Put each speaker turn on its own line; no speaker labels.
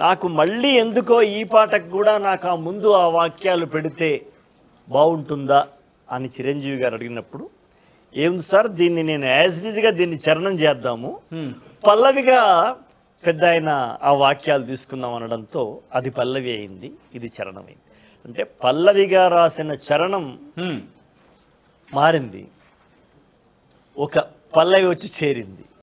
నాకు మళ్ళీ ఎందుకో ఈ పాటకు కూడా నాకు ఆ ముందు ఆ వాక్యాలు పెడితే బాగుంటుందా అని చిరంజీవి గారు అడిగినప్పుడు ఏముంది సార్ దీన్ని నేను యాజ్ ఇట్ ఈజ్గా దీన్ని చరణం చేద్దాము, పల్లవిగా పెద్ద ఆయన ఆ వాక్యాలు తీసుకుందాం అనడంతో అది పల్లవి అయింది, ఇది చరణం అయింది. అంటే పల్లవిగా రాసిన చరణం మారింది, ఒక పల్లవి వచ్చి చేరింది.